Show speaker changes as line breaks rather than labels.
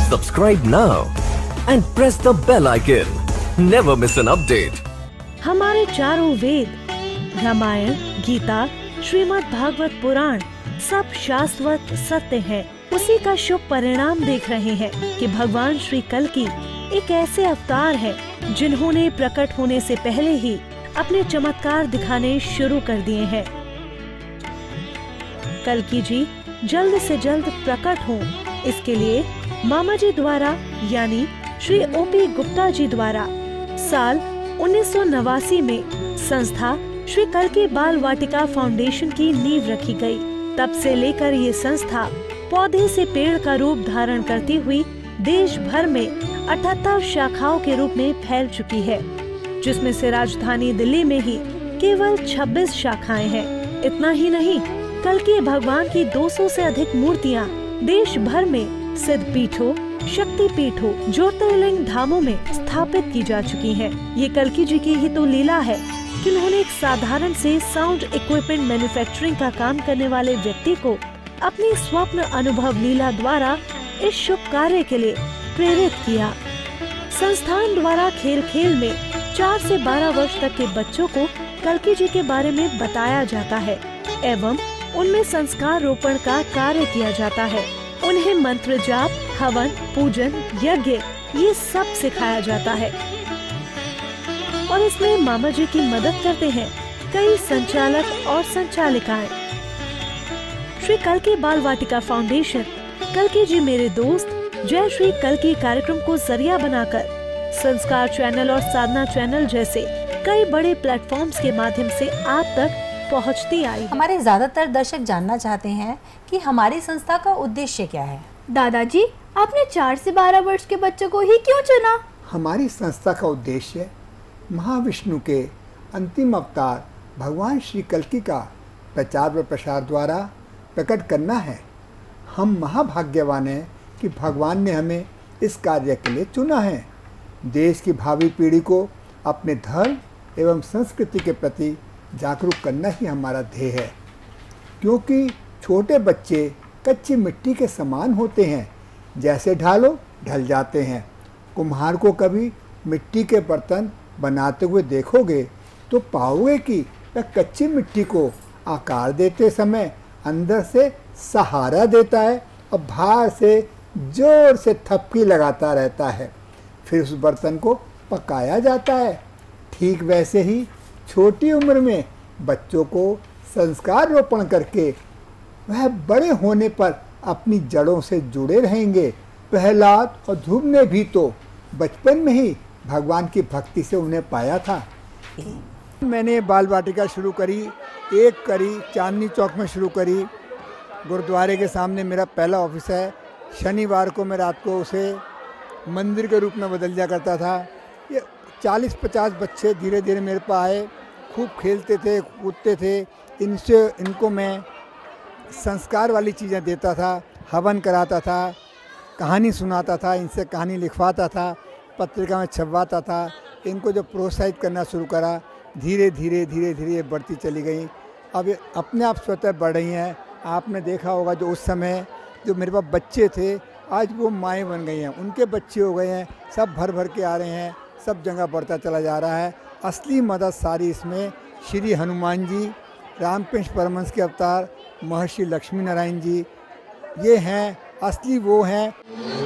Subscribe now and press the bell icon. Never miss an update.
हमारे चारों वेद रामायण, गीता, श्रीमद् भागवत पुराण सब शाश्वत सत्य हैं। उसी का शुभ परिणाम देख रहे हैं कि भगवान श्री कल्कि एक ऐसे अवतार हैं जिन्होंने प्रकट होने से पहले ही अपने चमत्कार दिखाने शुरू कर दिए हैं। कल्कि जी जल्द से जल्द प्रकट हों, इसके लिए मामा जी द्वारा यानी श्री ओपी गुप्ता जी द्वारा साल 1989 में संस्था श्री कल्की बाल वाटिका फाउंडेशन की नींव रखी गई। तब से लेकर ये संस्था पौधे से पेड़ का रूप धारण करती हुई देश भर में 78 शाखाओं के रूप में फैल चुकी है, जिसमें से राजधानी दिल्ली में ही केवल 26 शाखाएं हैं। इतना ही नहीं, कल्कि भगवान की 200 से अधिक मूर्तियां देश भर में सिद्ध पीठों, शक्ति पीठों, ज्योतिर्लिंग धामों में स्थापित की जा चुकी हैं। ये कल्कि जी की ही तो लीला है कि उन्होंने एक साधारण से साउंड इक्विपमेंट मैन्युफैक्चरिंग का काम करने वाले व्यक्ति को अपनी स्वप्न अनुभव लीला द्वारा इस शुभ कार्य के लिए प्रेरित किया। संस्थान द्वारा खेल खेल में 4 से 12 वर्ष तक के बच्चों को कल्कि जी के बारे में बताया जाता है एवं उनमें संस्कार रोपण का कार्य किया जाता है। उन्हें मंत्र जाप, हवन, पूजन, यज्ञ ये सब सिखाया जाता है और इसमें मामा जी की मदद करते हैं कई संचालक और संचालिकाएं। श्री कल्की बाल वाटिका फाउंडेशन कल्कि जी मेरे दोस्त जय श्री कल्कि कार्यक्रम को जरिया बनाकर संस्कार चैनल और साधना चैनल जैसे कई बड़े प्लेटफॉर्म्स के माध्यम से आप तक पहुंचती आई।
हमारे ज्यादातर दर्शक जानना चाहते हैं कि हमारी संस्था का उद्देश्य क्या है।
दादाजी, आपने 4 से 12 वर्ष के बच्चों को ही क्यों चुना?
हमारी संस्था का उद्देश्य महाविष्णु के अंतिम अवतार भगवान श्री कल्कि का प्रचार व प्रसार द्वारा प्रकट करना है। हम महाभाग्यवान हैं कि भगवान ने हमें इस कार्य के लिए चुना है। देश की भावी पीढ़ी को अपने धर्म एवं संस्कृति के प्रति जागरूक करना ही हमारा ध्येय है, क्योंकि छोटे बच्चे कच्ची मिट्टी के समान होते हैं, जैसे ढालो ढल जाते हैं। कुम्हार को कभी मिट्टी के बर्तन बनाते हुए देखोगे तो पाओगे कि वह कच्ची मिट्टी को आकार देते समय अंदर से सहारा देता है और बाहर से जोर से थपकी लगाता रहता है। फिर उस बर्तन को पकाया जाता है। ठीक वैसे ही छोटी उम्र में बच्चों को संस्कार रोपण करके वह बड़े होने पर अपनी जड़ों से जुड़े रहेंगे। प्रहलाद और ध्रुव ने भी तो बचपन में ही भगवान की भक्ति से उन्हें पाया था। मैंने बाल वाटिका शुरू करी, एक करी चांदनी चौक में शुरू करी। गुरुद्वारे के सामने मेरा पहला ऑफिस है। शनिवार को मैं रात को उसे मंदिर के रूप में बदल दिया करता था। ये 40-50 बच्चे धीरे धीरे मेरे पास आए, खूब खेलते थे, कूदते थे। इनको मैं संस्कार वाली चीज़ें देता था, हवन कराता था, कहानी सुनाता था, इनसे कहानी लिखवाता था, पत्रिका में छपवाता था। इनको जो प्रोत्साहित करना शुरू करा, धीरे धीरे ये बढ़ती चली गई। अब ये अपने आप स्वतः बढ़ रही हैं। आपने देखा होगा जो उस समय जो मेरे पास बच्चे थे, आज वो माएँ बन गई हैं, उनके बच्चे हो गए हैं, सब भर के आ रहे हैं, सब जगह बढ़ता चला जा रहा है। असली मदद सारी इसमें श्री हनुमान जी, रामकृष्ण परमहंस के अवतार महर्षि लक्ष्मी नारायण जी, ये हैं असली वो हैं